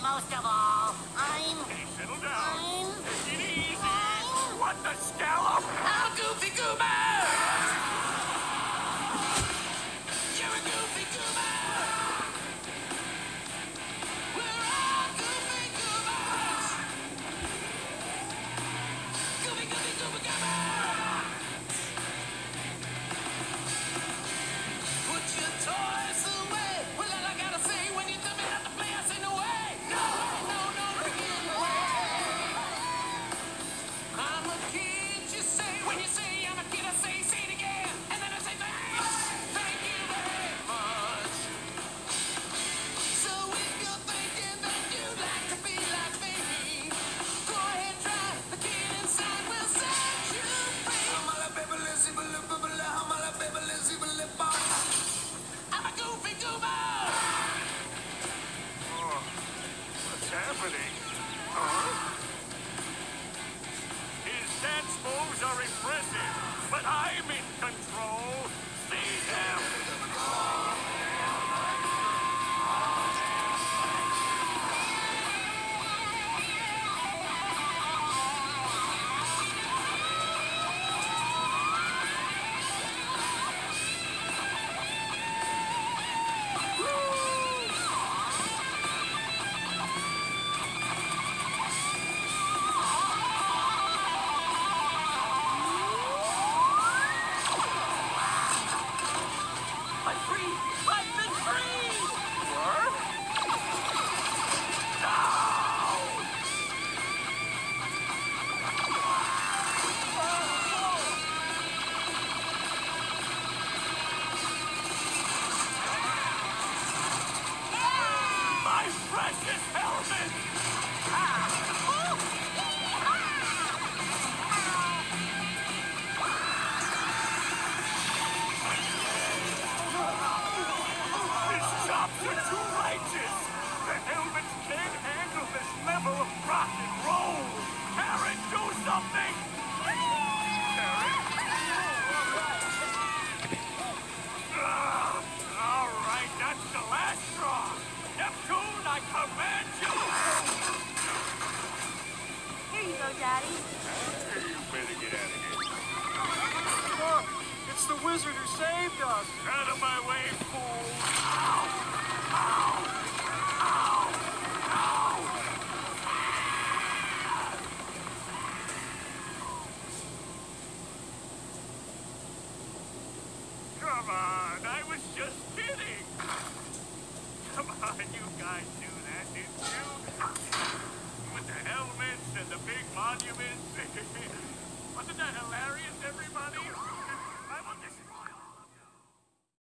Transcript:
most of all, Hey, settle down. Take it easy. I'm... What the scallop? I'm Goofy Goober! You're a Goofy Goober! We're all Goofy Goobers! Goofy Goober Goober! Put your toys away! Well, all I gotta say when you tell me not to play us in the way! No, in the way! I'm a kid, you say. When you say I'm a kid, I say it again. And then I say thanks. Thank you very much. So if you're thinking that you'd like to be like me, go ahead, try. The kid inside will set you free. I'm a baby, Lizzie, I'm a baby, Lizzie, I'm a Goofy Goober. Oh, what's happening? Huh? His dance moves are impressive, but I'm in control. See him? I'm free. I've been free. What? My precious helmet! His chops are too righteous! The helmets can't handle this level of rock and roll! Karen, do something! Karen? All right, that's the last straw! Neptune, I command you! Here you go, Daddy. You better get out of here. Look, it's the wizard who saved us. Out of my way, fool! Come on, I was just kidding. Come on, you guys do that, didn't you? With the helmets and the big monuments. Wasn't that hilarious, everybody?